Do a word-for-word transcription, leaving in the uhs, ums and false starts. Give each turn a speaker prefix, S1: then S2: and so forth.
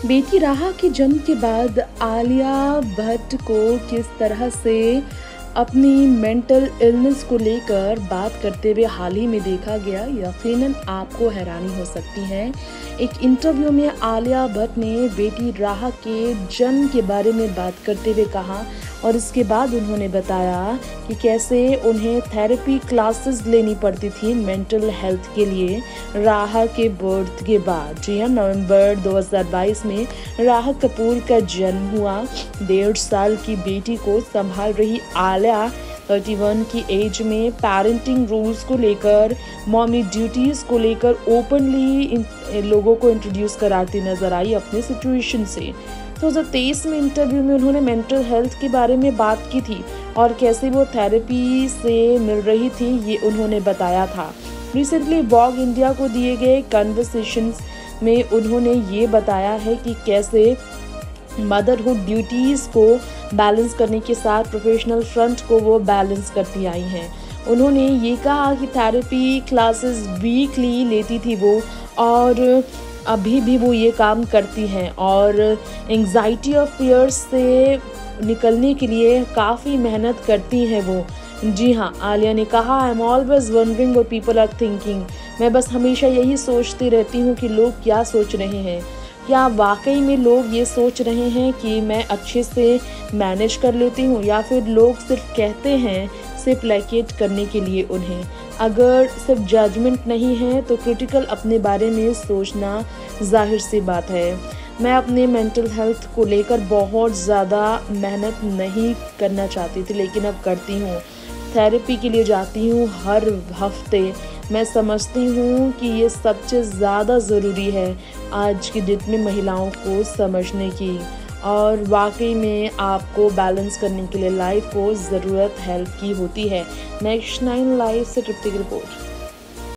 S1: बेटी राहा के जन्म के बाद आलिया भट्ट को किस तरह से अपनी मेंटल इलनेस को लेकर बात करते हुए हाल ही में देखा गया, यकीनन आपको हैरानी हो सकती है। एक इंटरव्यू में आलिया भट्ट ने बेटी राहा के जन्म के बारे में बात करते हुए कहा और इसके बाद उन्होंने बताया कि कैसे उन्हें थेरेपी क्लासेस लेनी पड़ती थी मेंटल हेल्थ के लिए राहा के बर्थ के बाद। जी हाँ, नवंबर दो हज़ार बाईस में राहा कपूर का जन्म हुआ। डेढ़ साल की बेटी को संभाल रही आलिया इकतीस की एज में पेरेंटिंग रूल्स को लेकर, मॉमी ड्यूटीज को लेकर ओपनली लोगों को इंट्रोड्यूस कराती नजर आई अपने सिचुएशन से। दो हज़ार तेईस में इंटरव्यू में उन्होंने मेंटल हेल्थ के बारे में बात की थी और कैसे वो थेरेपी से मिल रही थी, ये उन्होंने बताया था। रिसेंटली वॉग इंडिया को दिए गए कन्वर्सेशंस में उन्होंने ये बताया है कि कैसे मदरहुड ड्यूटीज़ को बैलेंस करने के साथ प्रोफेशनल फ्रंट को वो बैलेंस करती आई हैं। उन्होंने ये कहा कि थेरेपी क्लासेस वीकली लेती थी वो, और अभी भी वो ये काम करती हैं और एंग्जाइटी और फियर्स से निकलने के लिए काफ़ी मेहनत करती हैं वो। जी हाँ, आलिया ने कहा, I am always wondering what people are thinking. मैं बस हमेशा यही सोचती रहती हूँ कि लोग क्या सोच रहे हैं। क्या वाकई में लोग ये सोच रहे हैं कि मैं अच्छे से मैनेज कर लेती हूँ, या फिर लोग सिर्फ कहते हैं सिर्फ प्लेकेट करने के लिए उन्हें। अगर सिर्फ जजमेंट नहीं है तो क्रिटिकल अपने बारे में सोचना जाहिर सी बात है। मैं अपने मेंटल हेल्थ को लेकर बहुत ज़्यादा मेहनत नहीं करना चाहती थी, लेकिन अब करती हूँ। थेरेपी के लिए जाती हूँ हर हफ्ते। मैं समझती हूँ कि ये सबसे ज़्यादा ज़रूरी है आज की डेट में महिलाओं को समझने की, और वाकई में आपको बैलेंस करने के लिए लाइफ को ज़रूरत हेल्प की होती है। नेक्स्ट नाइन लाइव से तृप्ति की रिपोर्ट।